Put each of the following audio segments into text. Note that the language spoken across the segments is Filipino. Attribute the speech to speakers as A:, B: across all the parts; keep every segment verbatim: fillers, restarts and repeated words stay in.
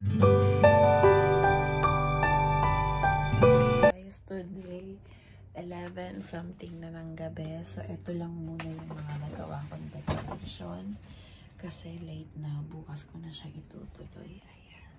A: Guys, today eleven something na ng gabi. So, ito lang muna yung mga nagawa kong decoration. Kasi late na. Bukas ko na siya itutuloy. Ayan.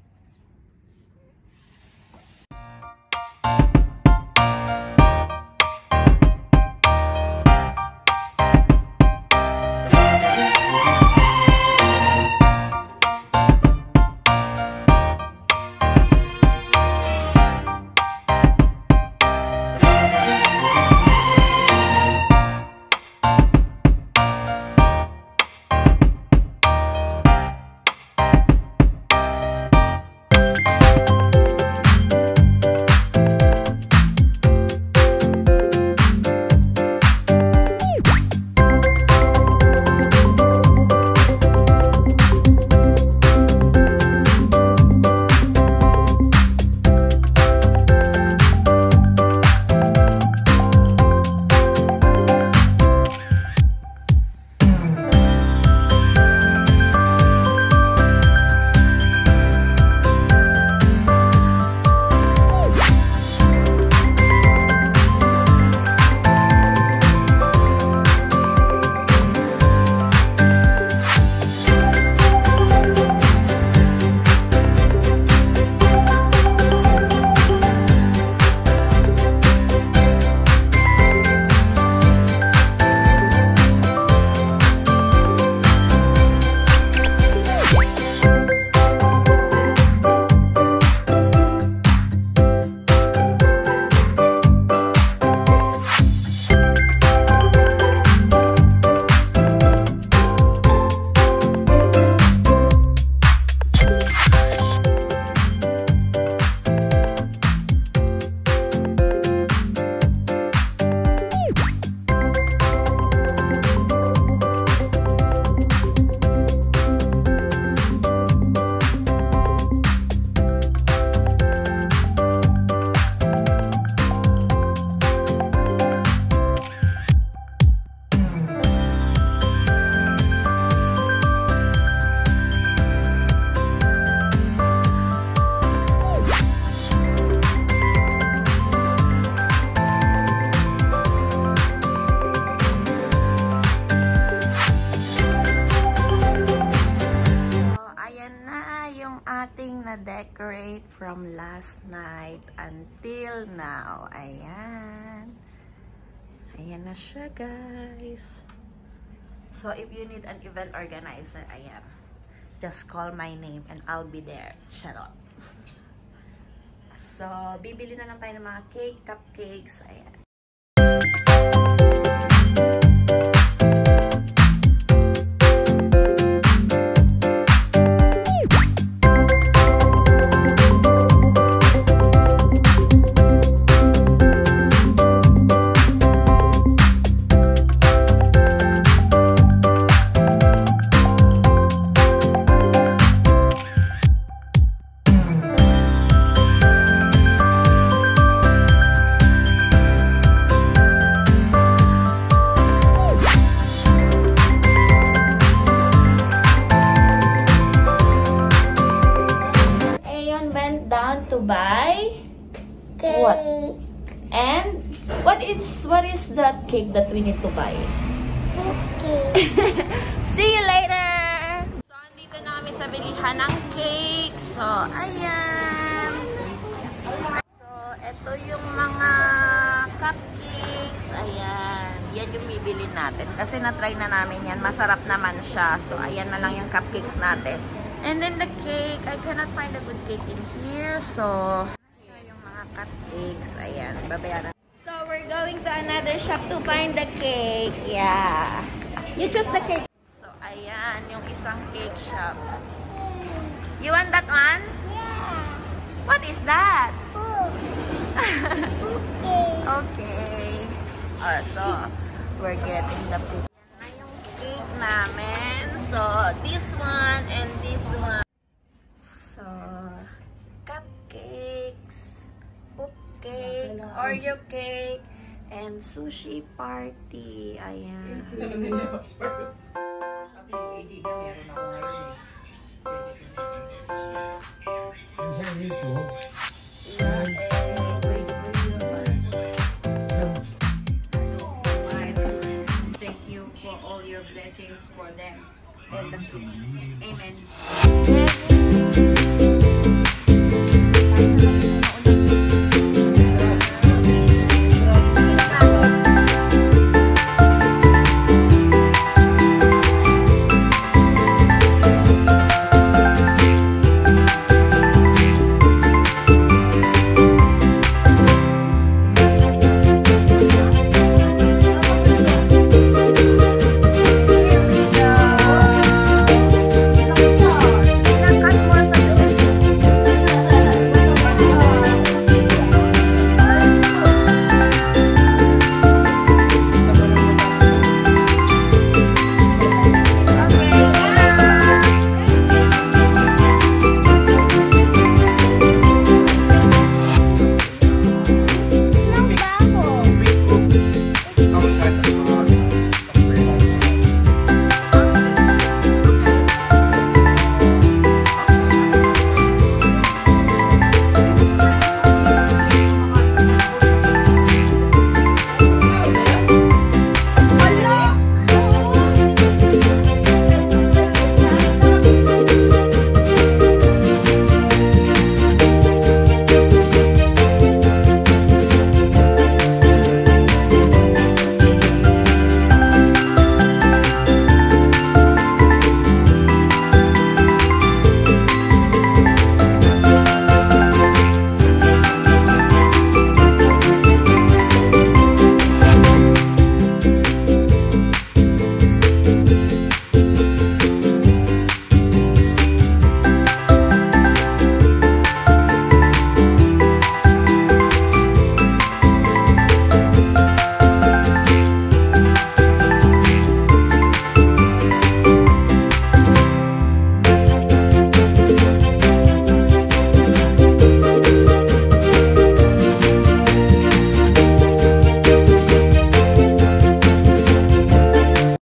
A: Decorate from last night until now. Ayan. Ayan na siya, guys. So, if you need an event organizer, ayan. Just call my name and I'll be there. Shut up. So, bibili na lang tayo ng mga cake, cupcakes. Ayan. To buy
B: cake.
A: What? And what is what is that cake that we need to buy?
B: Okay.
A: See you later. So andito na kami sa bilihan ng cake. So ayan. So ito yung mga cupcakes. Ayan. Yan yung bibili natin kasi na-try na namin yan. Masarap naman siya. So ayan na lang yung cupcakes natin. And then the cake, I cannot find a good cake in here. So, siya yung mga cupcakes. Ayan, babayaran. So, we're going to another shop to find the cake. Yeah. You choose the cake. So, ayan, yung isang cake shop. You want that one?
B: Yeah.
A: What is that?
B: Food. Okay.
A: Okay. Uh, so, we're getting the cake. Yan na yung cake namin. So, this one and this one. So, cupcakes, poop cake, Oreo cake, and sushi party. Ayan. Thank you for all your blessings for them and the kids. Amen.